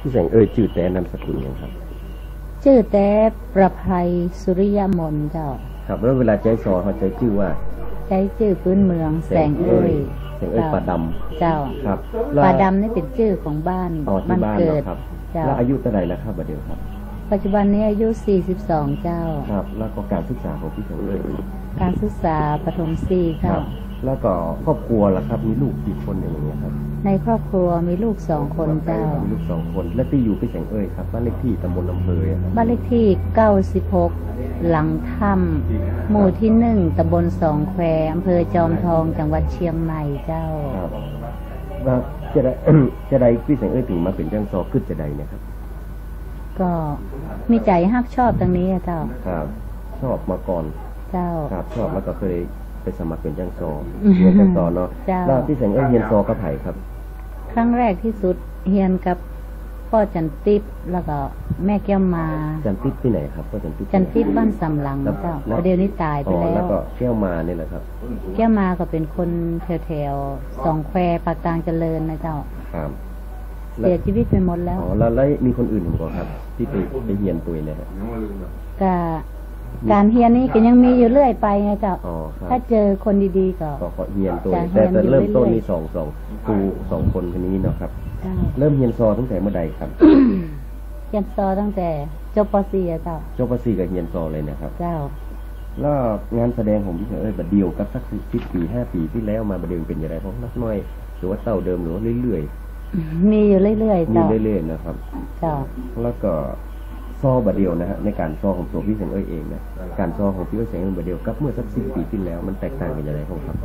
พี่แสงชื่อแต่นามสกุลยังครับชื่อแต่ประภัยสุริยมนเจ้าครับแล้วเวลาใจซอเขาใจชื่อว่าใจชื่อพื้นเมืองแสงแสงป่าดำเจ้าครับป่าดำนี่เป็นชื่อของบ้านเกิดแล้วอายุเท่าไหร่แล้วครับบัดเดียวครับปัจจุบันนี้อายุ42เจ้าครับแล้วก็การศึกษาของพี่แสงการศึกษาประถม4ครับแล้วก็ครอบครัวล่ะครับมีลูกกี่คนอย่างเงี้ยครับในครอบครัวมีลูก2คนเจ้ามีลูก2คนและที่อยู่พี่แสงครับบ้านเลขที่ตำบลอำเภอบ้านเลขที่96หลังถ้ำหมู่ที่1ตำบล2แควอำเภอจอมทองจังหวัดเชียงใหม่เจ้าครับว่าจะได้พี่แสงถึงมาเป็นจังซอขึ้นจะได้นะครับก็มีใจฮักชอบตรงนี้เจ้าครับชอบมาก่อนเจ้าครับชอบแล้วก็เคยไปสมัครเป็นจังซอเรียนจังซอเนาะแล้วพี่แสงเรียนซอกับไผ่ครับครั้งแรกที่สุดเรียนกับพ่อจันติ๊บแล้วก็แม่แก้วมาจันติ๊บที่ไหนครับพ่อจันติ๊บจันติ๊บบ้านสำลังเจ้าเดี๋ยวนี้ตายไปแล้วแล้วก็แก้วมาเนี่ยแหละครับแก้วมาก็เป็นคนแถวๆ2แควปากกลางเจริญนะเจ้าครับเสียชีวิตไปหมดแล้วแล้วมีคนอื่นมั้งครับที่ไปเรียนตัวเนี่ยก็การเรียนนี่ก็ยังมีอยู่เรื่อยไปไงเจ้าถ้าเจอคนดีๆก็เรียนตัวแต่เริ่มต้นนี่ครู2คนคนนี้เนาะครับเริ่มเรียนซอตั้งแต่เมื่อใดครับเรียนซอตั้งแต่จบป .4 เจ้าจบป .4 กับเรียนซอเลยนะครับเจ้าแล้วงานแสดงของพี่บัดเดียวกับสัก10 ปี 5 ปีที่แล้วมาบัดเดียวเป็นอย่างไรของนักน้อยหรือว่าเต่าเดิมหรือว่าเรื่อยๆมีอยู่เรื่อยๆเจ้ามีเรื่อยๆนะครับเจ้าแล้วก็ซอบัดเดียวนะฮะในการซอของตัวพี่แสงเองนะการซอของพี่แสงบัดเดียวกับเมื่อสัก10 ปีที่แล้วมันแตกต่างกันอย่างไรครับ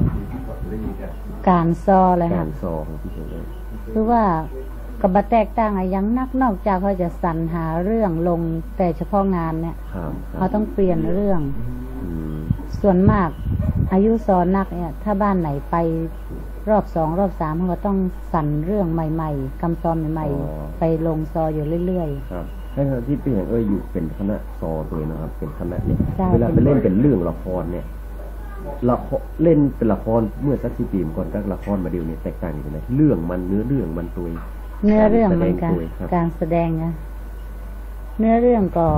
การซอเลยค่ะการซอของพี่แสงคือว่ากับบัแตกต่างอย่างนักนอกจากเขาจะสรรหาเรื่องลงแต่เฉพาะงานเนี่ยเขาต้องเปลี่ยนเรื่องส่วนมากอายุซอนักเนี่ยถ้าบ้านไหนไปรอบ2รอบ3เขาก็ต้องสรรเรื่องใหม่ๆคำซอใหม่ๆไปลงซออยู่เรื่อยๆครับให้ที่พี่แสงอยู่เป็นคณะซอตัวนะครับเป็นคณะเนี่ยเวลาไปเล่นเป็นเรื่องละครเนี่ยเล่นเป็นละครเมื่อสัก10 ปีก่อนกับละครมาเดียวเนี่ยแตกต่างกันไหมเรื่องมันเนื้อเรื่องมันตัวเนื้อเรื่องมันการแสดงนะเนื้อเรื่องก็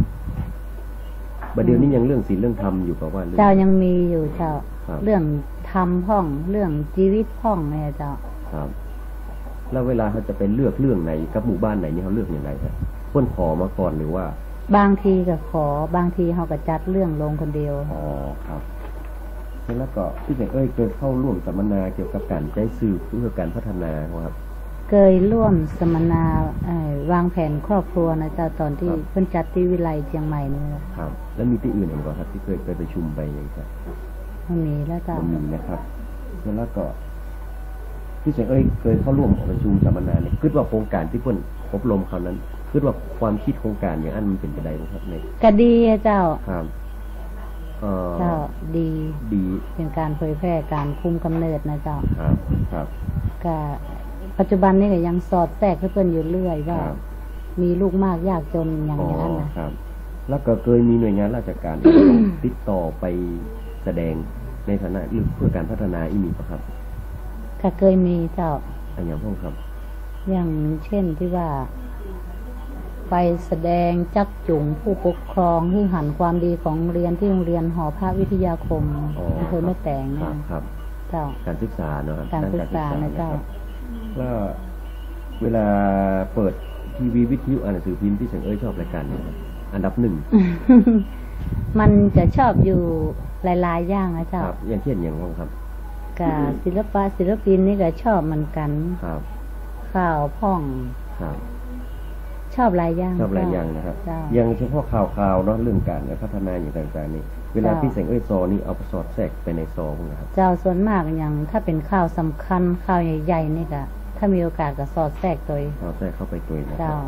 ประเดี๋ยวนี้ยังเรื่องศีลเรื่องธรรมอยู่กับว่าเจ้ายังมีอยู่เจ้าเรื่องธรรมพ่องเรื่องชีวิตพ่องเนี่ยเจ้าครับแล้วเวลาเขาจะไปเลือกเรื่องไหนกับหมู่บ้านไหนนี่เขาเลือกอย่างไรครับเพิ่นขอมาก่อนหรือว่าบางทีก็ขอบางทีเขาก็จัดเรื่องลงคนเดียวอ๋อครับแล้วก็พี่แสงเคยเข้าร่วมสัมมนาเกี่ยวกับการใช้สื่อเพื่อการพัฒนาครับเคยร่วมสัมมนาวางแผนครอบครัวนะจ๊ะตอนที่เพิ่นจัดที่วิไลเชียงใหม่นี่ครับแล้วมีที่อื่นอีกบ่ครับที่เคยไปประชุมไปอย่างไรมีแล้วจ้ะมีนะครับแล้วก็พี่แสงเคยเข้าร่วมประชุมสัมมนาเนี่ยคิดว่าโครงการที่เพิ่นอบรมคราวนั้นคิดว่าความคิดโครงการอย่างนั้นมันเป็นไปได้ไหมครับในก็ดีเจ้าครับเจ้าดีเป็นการเผยแพร่การคุมกำเนิดนะเจ้าครับก็ปัจจุบันนี้ก็ยังสอดแทรกเพิ่นอยู่เรื่อยว่ามีลูกมากยากจนอย่างนั้นนะครับแล้วก็เคยมีหน่วยงานราชการ ติดต่อไปแสดงในฐานะเพื่อการพัฒนาอีมีป่ะครับก็เคยมีเจ้าอย่างพ่อครับอย่างเช่นที่ว่าไปแสดงจักจุ่งผู้ปกครองที่หันความดีของเรียนที่โรงเรียนหอภาควิทยาคมอำเภอแม่แตงครับเจ้าการศึกษาเนาะการศึกษานะเจ้าแล้วเวลาเปิดทีวีวิทยุอ่านหนังสือพิมพ์ที่แสงชอบรายการนี้อันดับ 1มันจะชอบอยู่หลายๆอย่างนะเจ้าครับอย่างเช่นอย่างไรครับกับศิลปินนี่ก็ชอบเหมือนกันครับข่าวพ่องครับชอบหลายอย่างนะครับอย่างเฉพาะข่าวเนาะเรื่องการพัฒนาอย่างต่างๆนี่เวลาพี่แสงซอนี่เอาสอดแทรกไปในซอนะครับเจ้าส่วนมากอย่างถ้าเป็นข่าวสำคัญข่าวใหญ่ๆนี่ก็ถ้ามีโอกาสก็สอดแทรกตัวแทรกเข้าไปตัวนะเจ้า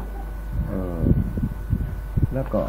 แล้วก็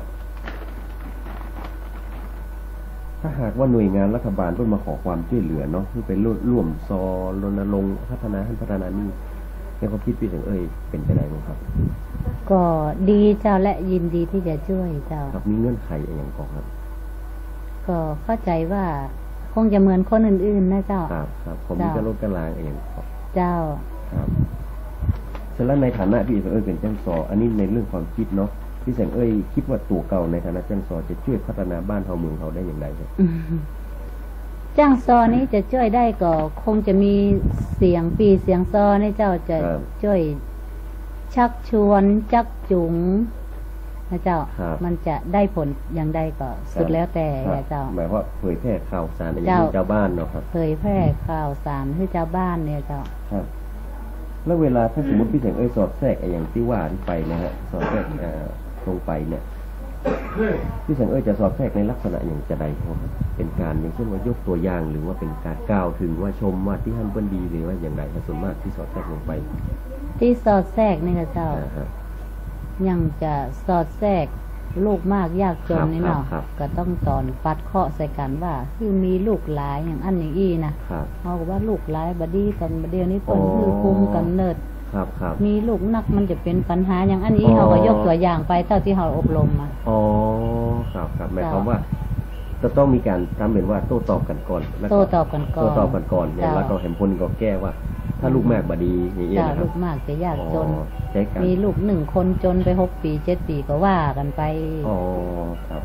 ถ้าหากว่าหน่วยงานรัฐบาลเพิ่งมาขอความช่วยเหลือเนาะที่เป็นร่วมซอรณรงค์พัฒนานี่ในความคิดพี่แสงเป็นไปได้ไหมครับก็ดีเจ้าและยินดีที่จะช่วยเจ้าครับมีเงื่อนไขอย่างไรครับก็เข้าใจว่าคงจะเหมือนคนอื่นๆนะเจ้าครับผมมีกระโหลกกระลางอย่างเจ้าครับฉะนั้นในฐานะพี่แสงเอ้ยเป็นจ้างซออันนี้ในเรื่องความคิดเนาะพี่แสงเอ้ยคิดว่าตัวเก่าในฐานะจ้างซอจะช่วยพัฒนาบ้านเฮาเมืองเฮาได้อย่างไรครับจ้างซอนี้จะช่วยได้ก็คงจะมีเสียงปีเสียงซอนี่เจ้าจะช่วยชักชวนจักจุงนะเจ้ามันจะได้ผลอย่างใดก็สุดแล้วแต่เจ้าหมายว่าเผยแพร่ข่าวสารในเจ้าบ้านเนาะครับเผยแพร่ข่าวสารให้เจ้าบ้านเนี่ยเจ้าครับแล้วเวลาถ้าสมมติพี่แสงเอ้ยสอดแทรกอย่างที่ว่าที่ไปนะฮะสอดแทรกลงไปเนี่ยพี่แสงเอ้ยจะสอดแทรกในลักษณะอย่างจะใดครับเป็นการอย่างเช่นว่ายกตัวอย่างหรือว่าเป็นการกล่าวถึงว่าชมว่าที่ท่านเปิ้นดีหรือว่าอย่างไรส่วนมากที่สอดแทรกลงไปที่สอดแทรกนี่ค่ะเจ้ายังจะสอดแทรกลูกมากยากจนนี่เนาะก็ต้องตอนปัดเคาะใส่กันว่าคือมีลูกหลายอย่างอันอย่างอี้นะเขาบอกว่าลูกหลายบดีตอนเดียวนี้เปิ้นคือคุมกันเนิดมีลูกนักมันจะเป็นปัญหาอย่างอันนี้เขาก็ยกตัวอย่างไปเท่าที่เขาอบรมมาอ๋อครับหมายความว่าจะต้องมีการทำเป็นว่าโต้ตอบกันก่อนโต้ตอบกันก่อนเนี่ยแล้วก็เห็นผลก็แก้ว่าถ้าลูกมากบดีอย่างนี้นะครับลูกมากจะยากจนมีลูก1 คนจนไป6 ปี7 ปีก็ว่ากันไปอ๋อครับ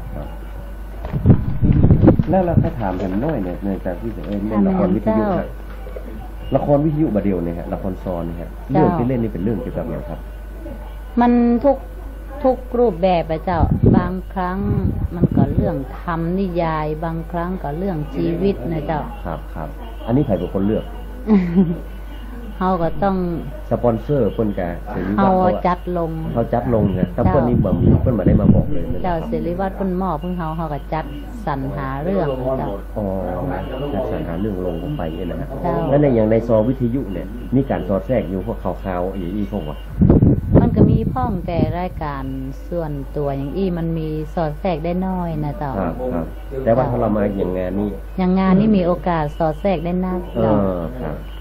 แล้วเราถ้าถามกันน้อยเนี่ยในจากที่เล่นละครวิทยุละครวิทยุบาเดียวเนี่ยฮะละครซ้อนเนี่ยฮะเรื่องที่เล่นนี่เป็นเรื่องเกี่ยวกับอะไรครับมันทุกรูปแบบไปเจ้าบางครั้งมันก็เรื่องธรรมนิยายบางครั้งก็เรื่องชีวิตนะเจ้าครับอันนี้ใครเป็นคนเลือกเขาก็ต้องสปอนเซอร์เพิ่นกะเขาจัดลงเนี่ยถ้าเพิ่นนี่บ่มีเพิ่นมาได้มาบอกเลยเจ้าศิริวัฒน์เพิ่นมอบเพิ่นเขาก็จัดสรรหาเรื่องเจ้าจัดสรรหาเรื่องลงไปเนี่ยนะฮะแล้วในอย่างในซอวิทยุเนี่ยมีการสอดแทรกอยู่พวกข่าวๆอย่างนี้พวกว่ามันก็มีพ้องแต่รายการส่วนตัวอย่างอี้มันมีสอดแทรกได้น้อยนะเจ้าแต่ว่าถ้าเรามาอย่างงานนี้มีโอกาสสอดแทรกได้นักครับ